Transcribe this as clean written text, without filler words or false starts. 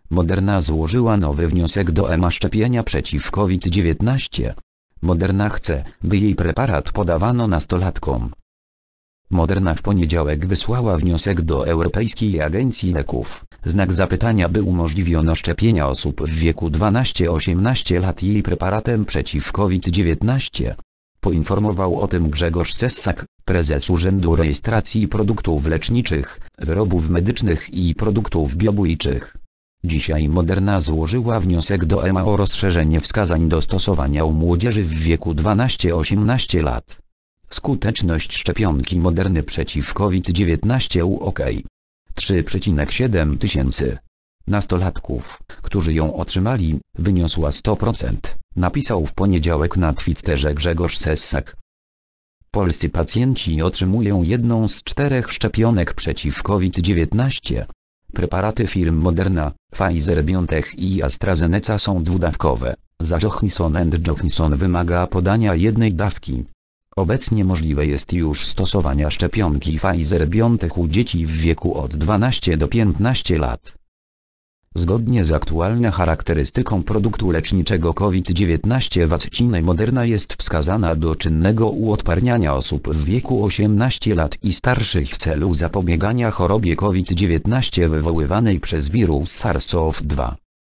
Moderna złożyła nowy wniosek do EMA szczepienia przeciw COVID-19. Moderna chce, by jej preparat podawano nastolatkom. Moderna w poniedziałek wysłała wniosek do Europejskiej Agencji Leków, znak zapytania, by umożliwiono szczepienia osób w wieku 12-18 lat jej preparatem przeciw COVID-19. Poinformował o tym Grzegorz Cessak, prezes Urzędu Rejestracji Produktów Leczniczych, Wyrobów Medycznych i Produktów Biobójczych. Dzisiaj Moderna złożyła wniosek do EMA o rozszerzenie wskazań do stosowania u młodzieży w wieku 12-18 lat. Skuteczność szczepionki Moderny przeciw COVID-19 UK. 3,7 tysięcy nastolatków, którzy ją otrzymali, wyniosła 100%, napisał w poniedziałek na Twitterze Grzegorz Cessak. Polscy pacjenci otrzymują jedną z 4 szczepionek przeciw COVID-19. Preparaty firm Moderna, Pfizer-BioNTech i AstraZeneca są dwudawkowe, za Johnson & Johnson wymaga podania jednej dawki. Obecnie możliwe jest już stosowanie szczepionki Pfizer-BioNTech u dzieci w wieku od 12 do 15 lat. Zgodnie z aktualną charakterystyką produktu leczniczego COVID-19 wakcyna Moderna jest wskazana do czynnego uodparniania osób w wieku 18 lat i starszych w celu zapobiegania chorobie COVID-19 wywoływanej przez wirus SARS-CoV-2.